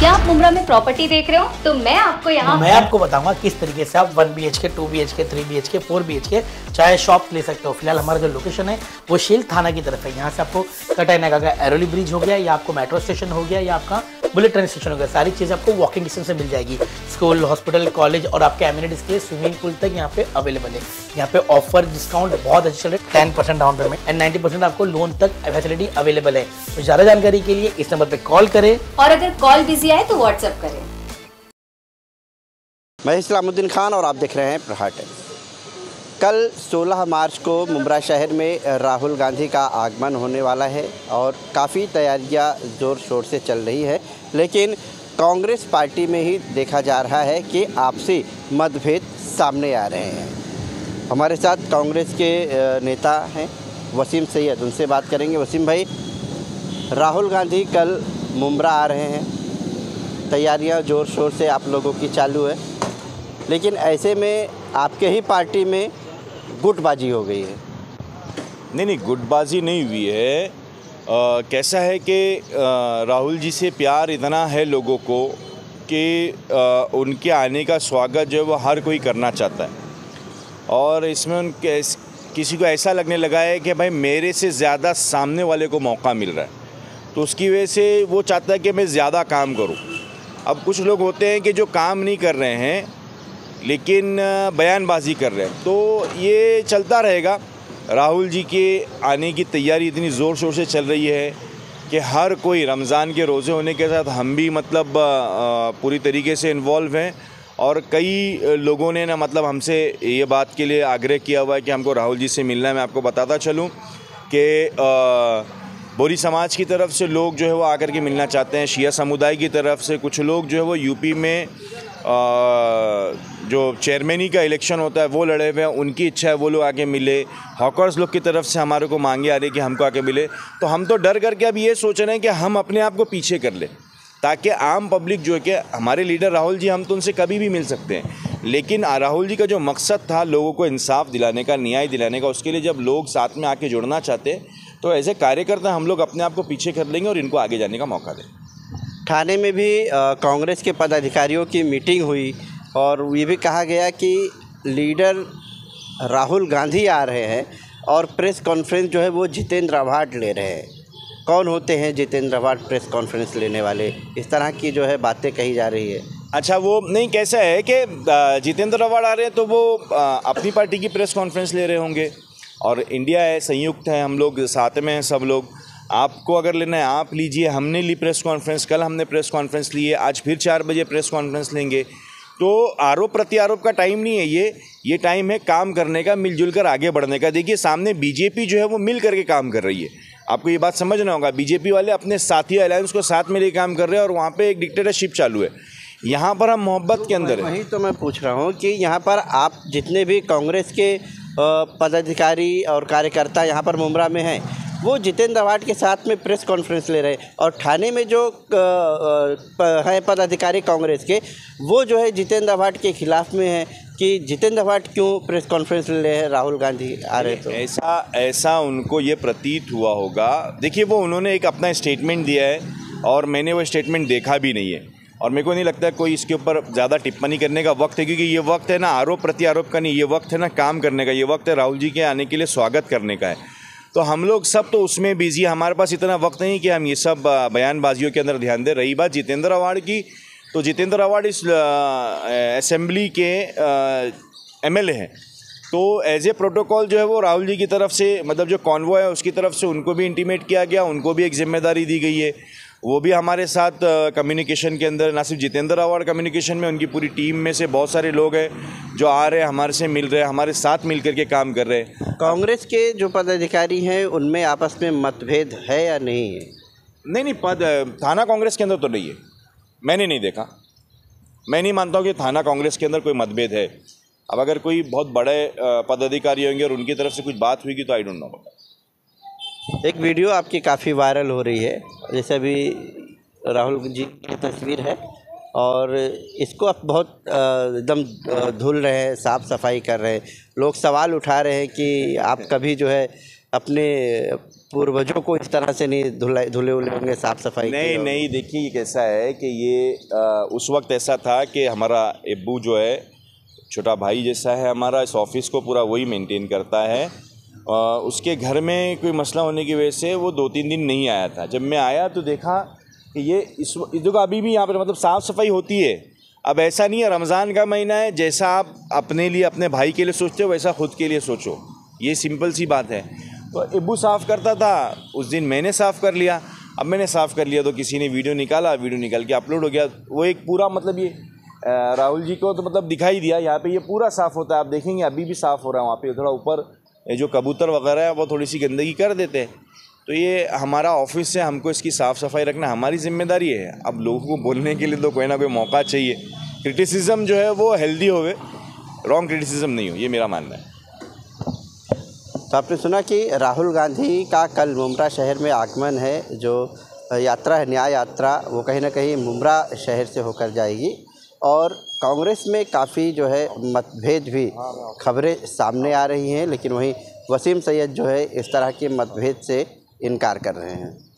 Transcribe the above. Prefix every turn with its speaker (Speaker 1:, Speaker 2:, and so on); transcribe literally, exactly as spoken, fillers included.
Speaker 1: क्या आप मुंब्रा में प्रॉपर्टी देख रहे हो? तो मैं आपको यहाँ
Speaker 2: मैं आपको बताऊंगा किस तरीके से आप one B H K, two B H K, three B H K, four B H K चाहे शॉप ले सकते हो। फिलहाल हमारा जो लोकेशन है वो शील थाना की तरफ है। यहाँ से आपको कटाई नाका का एरोली ब्रिज हो गया, या आपको मेट्रो स्टेशन हो गया, या आपका बुलेट ट्रेन स्टेशन हो गया, सारी चीज़ आपको वॉकिंग डिस्टेंस से मिल जाएगी। स्कूल, हॉस्पिटल, कॉलेज और आपके एमिनिटीज के लिए स्विमिंग पूल तक यहाँ पे अवेलेबल है। यहाँ पे ऑफर डिस्काउंट बहुत अच्छे चल रहे, ten percent down payment and ninety percent आपको लोन तक फैसिलिटी अवेलेबल है। तो ज़्यादा जानकारी के लिए इस नंबर पर कॉल करें,
Speaker 1: और अगर कॉल बिजी आए तो व्हाट्सएप करें।
Speaker 3: मैं इस्लामुद्दीन खान और आप देख रहे हैं प्रहार टाइम्स। कल सोलह मार्च को मुंब्रा शहर में राहुल गांधी का आगमन होने वाला है और काफ़ी तैयारियां ज़ोर शोर से चल रही है, लेकिन कांग्रेस पार्टी में ही देखा जा रहा है कि आपसी मतभेद सामने आ रहे हैं। हमारे साथ कांग्रेस के नेता हैं वसीम सैयद, उनसे बात करेंगे। वसीम भाई, राहुल गांधी कल मुंब्रा आ रहे हैं, तैयारियां ज़ोर शोर से आप लोगों की चालू है, लेकिन ऐसे में आपके ही पार्टी में गुटबाजी हो गई है।
Speaker 4: नहीं नहीं, गुटबाजी नहीं हुई है। आ, कैसा है कि राहुल जी से प्यार इतना है लोगों को कि आ, उनके आने का स्वागत जो है वो हर कोई करना चाहता है, और इसमें उनके किसी को ऐसा लगने लगा है कि भाई मेरे से ज़्यादा सामने वाले को मौका मिल रहा है, तो उसकी वजह से वो चाहता है कि मैं ज़्यादा काम करूं। अब कुछ लोग होते हैं कि जो काम नहीं कर रहे हैं लेकिन बयानबाजी कर रहे हैं, तो ये चलता रहेगा। राहुल जी के आने की तैयारी इतनी ज़ोर शोर से चल रही है कि हर कोई, रमज़ान के रोज़े होने के साथ हम भी मतलब पूरी तरीके से इन्वॉल्व हैं, और कई लोगों ने ना मतलब हमसे ये बात के लिए आग्रह किया हुआ है कि हमको राहुल जी से मिलना है। मैं आपको बताता चलूँ कि बोरी समाज की तरफ से लोग जो है वो आकर के मिलना चाहते हैं, शिया समुदाय की तरफ से कुछ लोग जो है वो यूपी में आ, जो चेयरमैनी का इलेक्शन होता है वो लड़े हुए हैं, उनकी इच्छा है वो लोग आके मिले। हॉकर्स लोग की तरफ से हमारे को मांगे आ रही कि हमको आके मिले, तो हम तो डर करके अब ये सोच रहे हैं कि हम अपने आप को पीछे कर लें, ताकि आम पब्लिक जो है कि हमारे लीडर राहुल जी, हम तो उनसे कभी भी मिल सकते हैं, लेकिन राहुल जी का जो मकसद था लोगों को इंसाफ दिलाने का, न्याय दिलाने का, उसके लिए जब लोग साथ में आके जुड़ना चाहते हैं तो एज ए कार्यकर्ता हम लोग अपने आप को पीछे कर लेंगे और इनको आगे जाने का मौका दें।
Speaker 3: ठाणे में भी कांग्रेस के पदाधिकारियों की मीटिंग हुई और ये भी कहा गया कि लीडर राहुल गांधी आ रहे हैं और प्रेस कॉन्फ्रेंस जो है वो जितेंद्र अवार्ड ले रहे हैं। कौन होते हैं जितेंद्र अवार्ड प्रेस कॉन्फ्रेंस लेने वाले, इस तरह की जो है बातें कही जा रही है।
Speaker 4: अच्छा, वो नहीं, कैसा है कि जितेंद्र अवार्ड आ रहे हैं तो वो अपनी पार्टी की प्रेस कॉन्फ्रेंस ले रहे होंगे, और इंडिया है, संयुक्त है, हम लोग साथ में हैं सब लोग। आपको अगर लेना है आप लीजिए, हमने ली प्रेस कॉन्फ्रेंस, कल हमने प्रेस कॉन्फ्रेंस ली है, आज फिर चार बजे प्रेस कॉन्फ्रेंस लेंगे। तो आरोप प्रत्यारोप का टाइम नहीं है ये ये टाइम है काम करने का, मिलजुल कर आगे बढ़ने का। देखिए सामने बीजेपी जो है वो मिल करके काम कर रही है, आपको ये बात समझना होगा। बीजेपी वाले अपने साथी अलायंस को साथ में लेकर काम कर रहे हैं, और वहाँ पे एक डिक्टेटरशिप चालू है। यहाँ पर हम मोहब्बत के अंदर है।
Speaker 3: वही तो मैं पूछ रहा हूँ कि यहाँ पर आप जितने भी कांग्रेस के पदाधिकारी और कार्यकर्ता यहाँ पर मुंब्रा में हैं, वो जितेंद्र अवार्ड के साथ में प्रेस कॉन्फ्रेंस ले रहे हैं, और ठाणे में जो है पदाधिकारी कांग्रेस के, वो जो है जितेंद्र अवार्ड के खिलाफ में है कि जितेंद्र अवार्ड क्यों प्रेस कॉन्फ्रेंस ले रहे हैं, राहुल गांधी आ रहे तो
Speaker 4: ऐसा ऐसा उनको ये प्रतीत हुआ होगा। देखिए वो उन्होंने एक अपना स्टेटमेंट दिया है और मैंने वो स्टेटमेंट देखा भी नहीं है, और मेरे को नहीं लगता है कोई इसके ऊपर ज़्यादा टिप्पणी करने का वक्त है, क्योंकि ये वक्त है ना आरोप प्रत्यारोप का नहीं, ये वक्त है ना काम करने का, ये वक्त है राहुल जी के आने के लिए स्वागत करने का है। तो हम लोग सब तो उसमें बिजी है, हमारे पास इतना वक्त नहीं कि हम ये सब बयानबाजियों के अंदर ध्यान दें। रही बात जितेंद्र अवार्ड की, तो जितेंद्र अवार्ड इस असेंबली के एमएलए हैं, तो एज ए प्रोटोकॉल जो है वो राहुल जी की तरफ से, मतलब जो कॉन्वॉय है उसकी तरफ से उनको भी इंटीमेट किया गया, उनको भी एक जिम्मेदारी दी गई है, वो भी हमारे साथ कम्युनिकेशन के अंदर, ना सिर्फ जितेंद्र अवार्ड कम्युनिकेशन में, उनकी पूरी टीम में से बहुत सारे लोग हैं जो आ रहे हैं, हमारे से मिल रहे हैं, हमारे साथ मिल करके काम कर रहे हैं।
Speaker 3: कांग्रेस के जो पदाधिकारी हैं उनमें आपस में मतभेद है या नहीं है?
Speaker 4: नहीं नहीं, पद थाना कांग्रेस के अंदर तो नहीं है, मैंने नहीं देखा। मैं नहीं मानता हूँ कि थाना कांग्रेस के अंदर कोई मतभेद है। अब अगर कोई बहुत बड़े पदाधिकारी होंगे और उनकी तरफ से कुछ बात हुई तो आई डोंट नो।
Speaker 3: एक वीडियो आपकी काफ़ी वायरल हो रही है, जैसे अभी राहुल जी की तस्वीर है और इसको आप बहुत एकदम धुल रहे हैं, साफ़ सफाई कर रहे हैं। लोग सवाल उठा रहे हैं कि आप कभी जो है अपने पूर्वजों को इस तरह से नहीं धुले धुले उले होंगे, साफ सफाई
Speaker 4: नहीं नहीं, देखिए ये कैसा है कि ये आ, उस वक्त ऐसा था कि हमारा अब्बू जो है छोटा भाई जैसा है हमारा, इस ऑफिस को पूरा वही मेंटेन करता है। आ, उसके घर में कोई मसला होने की वजह से वो दो तीन दिन नहीं आया था। जब मैं आया तो देखा कि ये इस देखो अभी भी यहाँ पर मतलब साफ़ सफाई होती है। अब ऐसा नहीं है, रमज़ान का महीना है, जैसा आप अपने लिए अपने भाई के लिए सोचते हो वैसा खुद के लिए सोचो, ये सिंपल सी बात है। तो अब्बू साफ़ करता था, उस दिन मैंने साफ़ कर लिया। अब मैंने साफ़ कर लिया तो किसी ने वीडियो निकाला, वीडियो निकाल के अपलोड हो गया। वो एक पूरा मतलब ये राहुल जी को तो मतलब दिखाई दिया, यहाँ पे ये पूरा साफ़ होता है। आप देखेंगे अभी भी साफ़ हो रहा है। वहाँ पे थोड़ा ऊपर जो कबूतर वगैरह है वो थोड़ी सी गंदगी कर देते हैं। तो ये हमारा ऑफिस है, हमको इसकी साफ़ सफाई रखना हमारी जिम्मेदारी है। अब लोगों को बोलने के लिए तो कोई ना कोई मौका चाहिए। क्रिटिसिज्म जो है वो हेल्दी होवे, रॉन्ग क्रिटिसिज्म नहीं हो, ये मेरा मानना है।
Speaker 3: तो आपने सुना कि राहुल गांधी का कल मुमरा शहर में आगमन है। जो यात्रा है, न्याय यात्रा, वो कहीं ना कहीं मुमरा शहर से होकर जाएगी। और कांग्रेस में काफ़ी जो है मतभेद भी खबरें सामने आ रही हैं, लेकिन वहीं वसीम सैयद जो है इस तरह के मतभेद से इनकार कर रहे हैं।